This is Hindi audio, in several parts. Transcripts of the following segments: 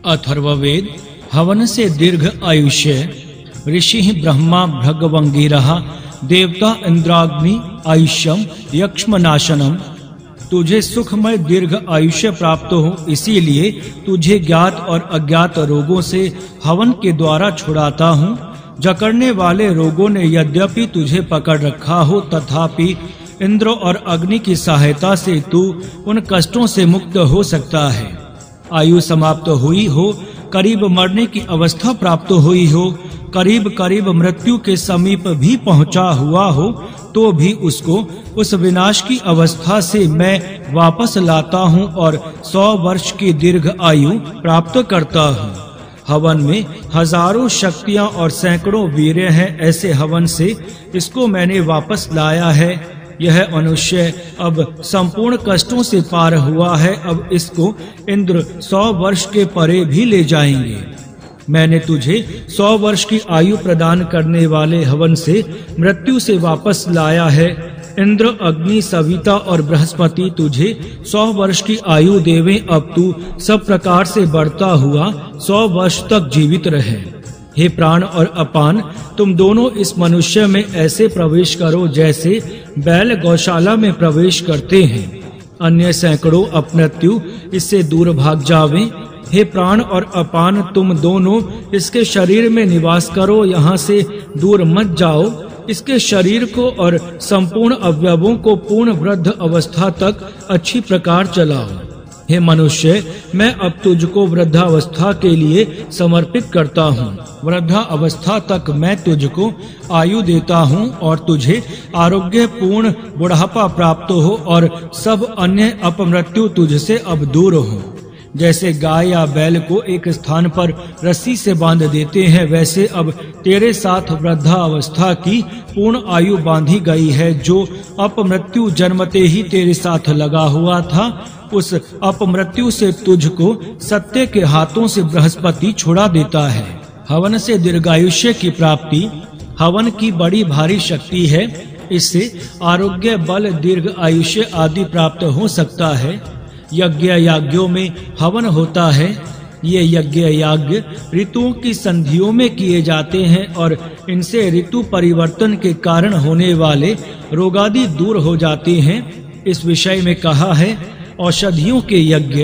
अथर्ववेद हवन से दीर्घ आयुष्य। ऋषि ब्रह्मा भृगवंगिरः देवता इंद्राग्नि आयुष्यम यक्ष्मनाशनम। तुझे सुखमय दीर्घ आयुष्य प्राप्त हो, इसीलिए तुझे ज्ञात और अज्ञात रोगों से हवन के द्वारा छुड़ाता हूँ। जकड़ने वाले रोगों ने यद्यपि तुझे पकड़ रखा हो, तथापि इंद्र और अग्नि की सहायता से तू उन कष्टों से मुक्त हो सकता है। आयु समाप्त हुई हो, करीब मरने की अवस्था प्राप्त हुई हो, करीब करीब मृत्यु के समीप भी पहुंचा हुआ हो, तो भी उसको उस विनाश की अवस्था से मैं वापस लाता हूं और 100 वर्ष की दीर्घ आयु प्राप्त करता हूं। हवन में हजारों शक्तियां और सैकड़ों वीर्य हैं। ऐसे हवन से इसको मैंने वापस लाया है। यह मनुष्य अब संपूर्ण कष्टों से पार हुआ है। अब इसको इंद्र 100 वर्ष के परे भी ले जाएंगे। मैंने तुझे 100 वर्ष की आयु प्रदान करने वाले हवन से मृत्यु से वापस लाया है। इंद्र, अग्नि, सविता और बृहस्पति तुझे 100 वर्ष की आयु देवें। अब तू सब प्रकार से बढ़ता हुआ 100 वर्ष तक जीवित रहे। हे प्राण और अपान, तुम दोनों इस मनुष्य में ऐसे प्रवेश करो जैसे बैल गौशाला में प्रवेश करते हैं। अन्य सैकड़ों अपमृत्यु इससे दूर भाग जावें। हे प्राण और अपान, तुम दोनों इसके शरीर में निवास करो, यहाँ से दूर मत जाओ। इसके शरीर को और संपूर्ण अवयवों को पूर्ण वृद्ध अवस्था तक अच्छी प्रकार चलाओ। हे मनुष्य, मैं अब तुझको वृद्धावस्था के लिए समर्पित करता हूँ। वृद्धावस्था तक मैं तुझको आयु देता हूँ और तुझे आरोग्य पूर्ण बुढ़ापा प्राप्त हो और सब अन्य अपमृत्यु तुझसे अब दूर हो। जैसे गाय या बैल को एक स्थान पर रस्सी से बांध देते हैं, वैसे अब तेरे साथ वृद्धावस्था की पूर्ण आयु बांधी गई है। जो अपमृत्यु जन्मते ही तेरे साथ लगा हुआ था, उस अपमृत्यु से तुझको सत्य के हाथों से बृहस्पति छुड़ा देता है। हवन से दीर्घायुष्य की प्राप्ति हवन की बड़ी भारी शक्ति है। इससे आरोग्य, बल, दीर्घ आयुष्य आदि प्राप्त हो सकता है। यज्ञ याज्ञों में हवन होता है। ये यज्ञ याज्ञ ऋतुओं की संधियों में किए जाते हैं और इनसे ऋतु परिवर्तन के कारण होने वाले रोगादि दूर हो जाते हैं। इस विषय में कहा है, औषधियों के यज्ञ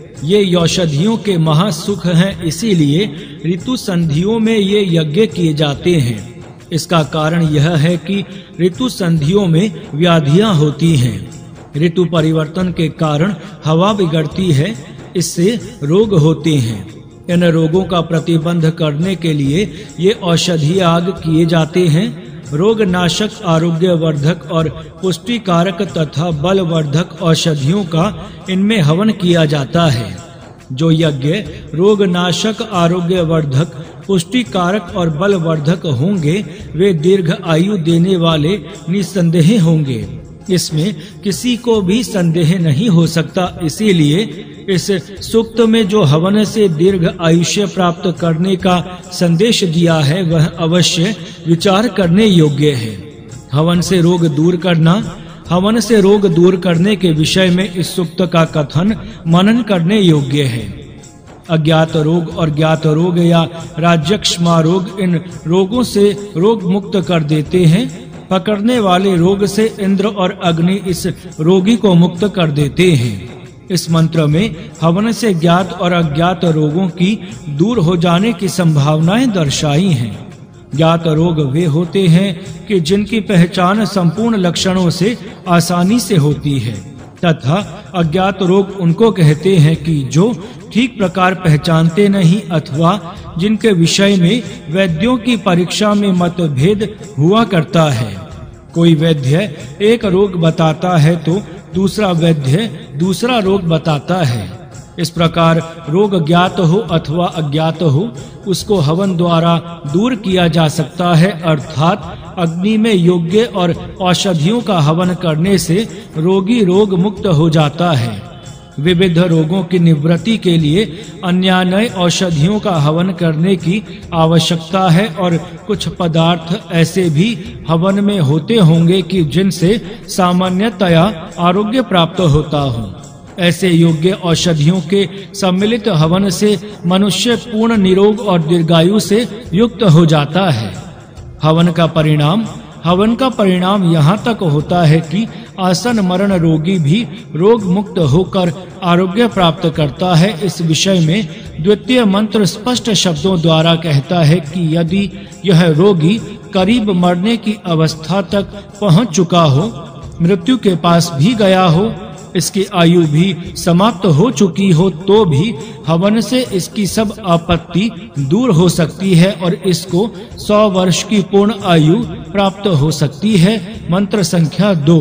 ये औषधियों के महासुख हैं, इसीलिए ऋतु संधियों में ये यज्ञ किए जाते हैं। इसका कारण यह है कि ऋतु संधियों में व्याधियां होती हैं। ऋतु परिवर्तन के कारण हवा बिगड़ती है, इससे रोग होते हैं। इन रोगों का प्रतिबंध करने के लिए ये औषधि याग किए जाते हैं। रोग नाशक, आरोग्य वर्धक और पुष्टिकारक तथा बल वर्धक औषधियों का इनमें हवन किया जाता है। जो यज्ञ रोग नाशक, आरोग्य वर्धक, पुष्टिकारक और बल वर्धक होंगे, वे दीर्घ आयु देने वाले निसंदेह होंगे। इसमें किसी को भी संदेह नहीं हो सकता। इसीलिए इस सूक्त में जो हवन से दीर्घ आयुष्य प्राप्त करने का संदेश दिया है, वह अवश्य विचार करने योग्य है। हवन से रोग दूर करना। हवन से रोग दूर करने के विषय में इस सूक्त का कथन मनन करने योग्य है। अज्ञात रोग और ज्ञात रोग या राज्यक्षमा रोग, इन रोगों से रोग मुक्त कर देते हैं। पकड़ने वाले रोग से इंद्र और अग्नि इस रोगी को मुक्त कर देते हैं। इस मंत्र में हवन से ज्ञात और अज्ञात रोगों की दूर हो जाने की संभावनाएं दर्शाई हैं। ज्ञात रोग वे होते हैं कि जिनकी पहचान संपूर्ण लक्षणों से आसानी से होती है, तथा अज्ञात रोग उनको कहते हैं कि जो ठीक प्रकार पहचानते नहीं अथवा जिनके विषय में वैद्यों की परीक्षा में मतभेद हुआ करता है। कोई वैद्य एक रोग बताता है तो दूसरा वैद्य दूसरा रोग बताता है। इस प्रकार रोग ज्ञात हो अथवा अज्ञात हो, उसको हवन द्वारा दूर किया जा सकता है। अर्थात अग्नि में योग्य और औषधियों का हवन करने से रोगी रोग मुक्त हो जाता है। विविध रोगों की निवृत्ति के लिए अन्यान्य औषधियों का हवन करने की आवश्यकता है और कुछ पदार्थ ऐसे भी हवन में होते होंगे कि जिनसे सामान्यतया आरोग्य प्राप्त होता हो। ऐसे योग्य औषधियों के सम्मिलित हवन से मनुष्य पूर्ण निरोग और दीर्घायु से युक्त हो जाता है। हवन का परिणाम यहाँ तक होता है कि आसन मरण रोगी भी रोग मुक्त होकर आरोग्य प्राप्त करता है। इस विषय में द्वितीय मंत्र स्पष्ट शब्दों द्वारा कहता है कि यदि यह रोगी करीब मरने की अवस्था तक पहुंच चुका हो, मृत्यु के पास भी गया हो, इसकी आयु भी समाप्त हो चुकी हो, तो भी हवन से इसकी सब आपत्ति दूर हो सकती है और इसको 100 वर्ष की पूर्ण आयु प्राप्त हो सकती है। मंत्र संख्या 2।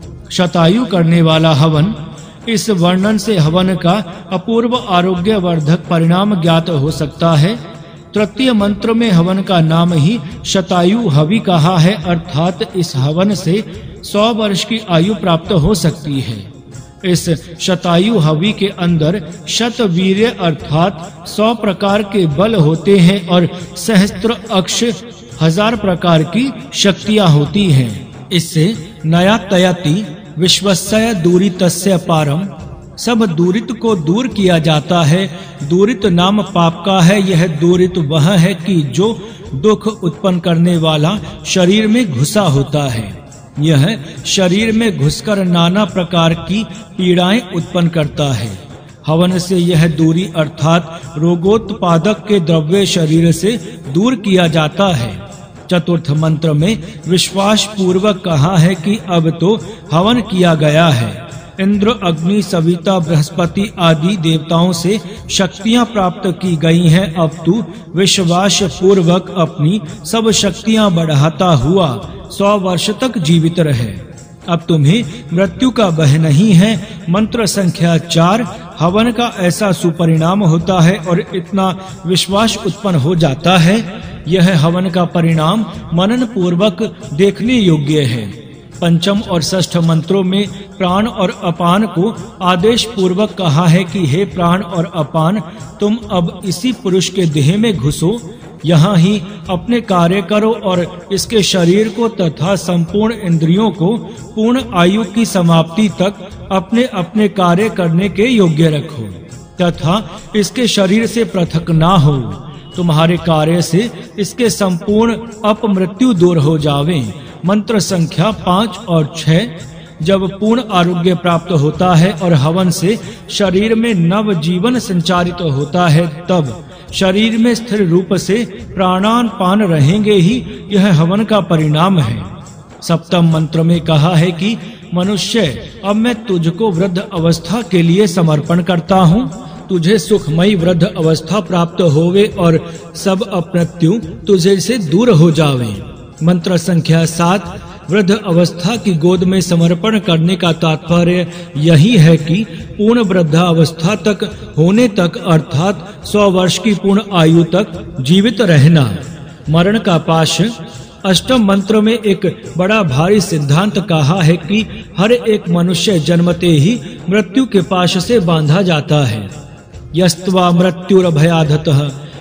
शतायु करने वाला हवन। इस वर्णन से हवन का अपूर्व आरोग्य वर्धक परिणाम ज्ञात हो सकता है। तृतीय मंत्र में हवन का नाम ही शतायु हवि कहा है, अर्थात इस हवन से 100 वर्ष की आयु प्राप्त हो सकती है। इस शतायु हवि के अंदर शतवीर्य अर्थात 100 प्रकार के बल होते हैं और सहस्त्र अक्ष 1000 प्रकार की शक्तियां होती हैं। इससे नया तयति विश्वस्य दूरितस्य पारम, सब दूरित को दूर किया जाता है। दूरित नाम पाप का है। यह दूरित वह है कि जो दुख उत्पन्न करने वाला शरीर में घुसा होता है। यह शरीर में घुसकर नाना प्रकार की पीड़ाएं उत्पन्न करता है। हवन से यह दूरी अर्थात रोगोत्पादक के द्रव्य शरीर से दूर किया जाता है। चतुर्थ मंत्र में विश्वास पूर्वक कहा है कि अब तो हवन किया गया है। इंद्र, अग्नि, सविता, बृहस्पति आदि देवताओं से शक्तियां प्राप्त की गई हैं। अब तू विश्वास पूर्वक अपनी सब शक्तियां बढ़ाता हुआ 100 वर्ष तक जीवित रहे। अब तुम्हें मृत्यु का भय नहीं है। मंत्र संख्या 4। हवन का ऐसा सुपरिणाम होता है और इतना विश्वास उत्पन्न हो जाता है। यह हवन का परिणाम मनन पूर्वक देखने योग्य है। पंचम और षष्ठ मंत्रों में प्राण और अपान को आदेश पूर्वक कहा है कि हे प्राण और अपान, तुम अब इसी पुरुष के देह में घुसो, यहाँ ही अपने कार्य करो और इसके शरीर को तथा संपूर्ण इंद्रियों को पूर्ण आयु की समाप्ति तक अपने अपने कार्य करने के योग्य रखो तथा इसके शरीर से पृथक ना हो। तुम्हारे कार्य से इसके संपूर्ण अपमृत्यु दूर हो जावे। मंत्र संख्या 5 और 6। जब पूर्ण आरोग्य प्राप्त होता है और हवन से शरीर में नव जीवन संचारित होता है, तब शरीर में स्थिर रूप से प्राणान पान रहेंगे ही। यह हवन का परिणाम है। सप्तम मंत्र में कहा है कि मनुष्य, अब मैं तुझको वृद्ध अवस्था के लिए समर्पण करता हूँ। तुझे सुखमयी वृद्ध अवस्था प्राप्त होवे और सब अपमृत्यु तुझे से दूर हो जावे। मंत्र संख्या 7। वृद्ध अवस्था की गोद में समर्पण करने का तात्पर्य यही है कि पूर्ण वृद्धावस्था तक होने तक अर्थात 100 वर्ष की पूर्ण आयु तक जीवित रहना। मरण का पाश। अष्टम मंत्र में एक बड़ा भारी सिद्धांत कहा है कि हर एक मनुष्य जन्मते ही मृत्यु के पाश से बांधा जाता है। यस्त्वा मृत्युरभयाधतः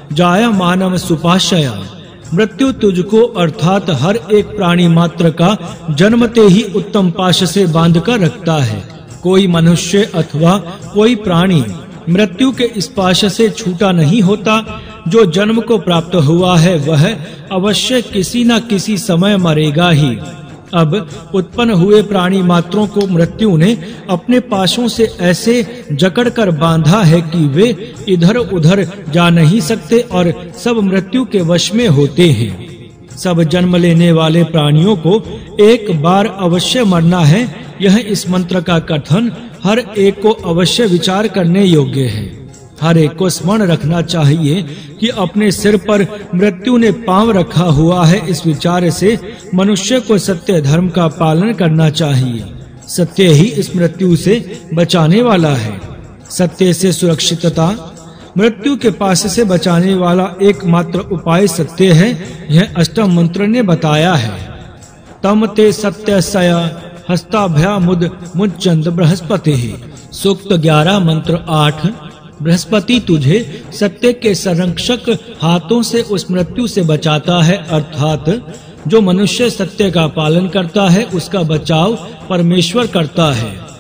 जायमानं सुपाशया। मृत्यु तुझको अर्थात हर एक प्राणी मात्र का जन्मते ही उत्तम पाश से बांधकर रखता है। कोई मनुष्य अथवा कोई प्राणी मृत्यु के इस पाश से छूटा नहीं होता। जो जन्म को प्राप्त हुआ है वह अवश्य किसी न किसी समय मरेगा ही। अब उत्पन्न हुए प्राणी मात्रों को मृत्यु ने अपने पाशों से ऐसे जकड़कर बांधा है कि वे इधर उधर जा नहीं सकते और सब मृत्यु के वश में होते हैं। सब जन्म लेने वाले प्राणियों को एक बार अवश्य मरना है। यह इस मंत्र का कथन हर एक को अवश्य विचार करने योग्य है। हर एक को स्मरण रखना चाहिए कि अपने सिर पर मृत्यु ने पांव रखा हुआ है। इस विचार से मनुष्य को सत्य धर्म का पालन करना चाहिए। सत्य ही इस मृत्यु से बचाने वाला है। सत्य से सुरक्षितता। मृत्यु के पास से बचाने वाला एकमात्र उपाय सत्य है। यह अष्टम मंत्र ने बताया है। तम ते सत्यस्य हस्ताभ्यामुद मुच्चन्द बृहस्पति। सूक्त 11 मंत्र 8। बृहस्पति तुझे सत्य के संरक्षक हाथों से उस मृत्यु से बचाता है, अर्थात जो मनुष्य सत्य का पालन करता है उसका बचाव परमेश्वर करता है।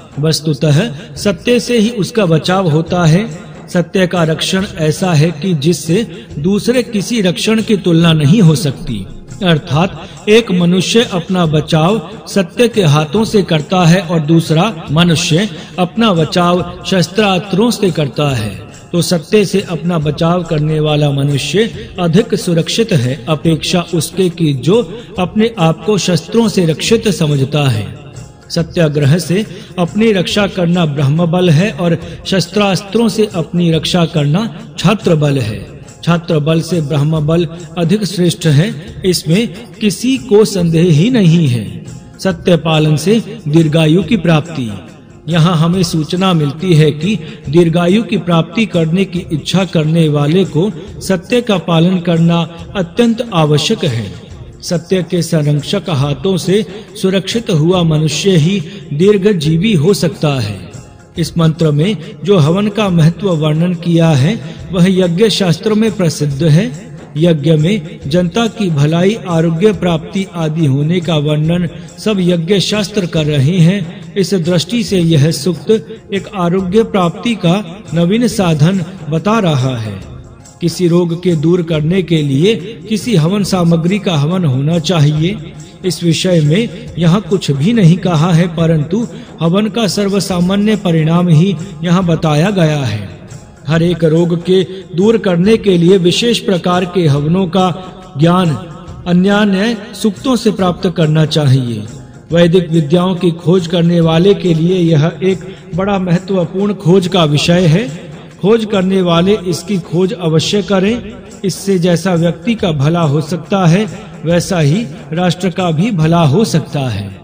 वस्तुतः सत्य से ही उसका बचाव होता है। सत्य का रक्षण ऐसा है कि जिससे दूसरे किसी रक्षण की तुलना नहीं हो सकती। अर्थात एक मनुष्य अपना बचाव सत्य के हाथों से करता है और दूसरा मनुष्य अपना बचाव शस्त्रास्त्रों से करता है। तो सत्य से अपना बचाव करने वाला मनुष्य अधिक सुरक्षित है अपेक्षा उसके कि जो अपने आप को शस्त्रों से रक्षित समझता है। सत्याग्रह से अपनी रक्षा करना ब्रह्म बल है और शस्त्रास्त्रों से अपनी रक्षा करना छात्र बल है। छात्र बल से ब्रह्म बल अधिक श्रेष्ठ है, इसमें किसी को संदेह ही नहीं है। सत्य पालन से दीर्घायु की प्राप्ति। यहाँ हमें सूचना मिलती है कि दीर्घायु की प्राप्ति करने की इच्छा करने वाले को सत्य का पालन करना अत्यंत आवश्यक है। सत्य के संरक्षक हाथों से सुरक्षित हुआ मनुष्य ही दीर्घजीवी हो सकता है। इस मंत्र में जो हवन का महत्व वर्णन किया है वह यज्ञ शास्त्रों में प्रसिद्ध है। यज्ञ में जनता की भलाई, आरोग्य प्राप्ति आदि होने का वर्णन सब यज्ञ शास्त्र कर रहे हैं। इस दृष्टि से यह सूक्त एक आरोग्य प्राप्ति का नवीन साधन बता रहा है। किसी रोग के दूर करने के लिए किसी हवन सामग्री का हवन होना चाहिए। इस विषय में यहाँ कुछ भी नहीं कहा है, परंतु हवन का सर्वसामान्य परिणाम ही यहाँ बताया गया है। हर एक रोग के दूर करने के लिए विशेष प्रकार के हवनों का ज्ञान अन्यान्य सूक्तों से प्राप्त करना चाहिए। वैदिक विद्याओं की खोज करने वाले के लिए यह एक बड़ा महत्वपूर्ण खोज का विषय है। खोज करने वाले इसकी खोज अवश्य करें। इससे जैसा व्यक्ति का भला हो सकता है वैसा ही राष्ट्र का भी भला हो सकता है।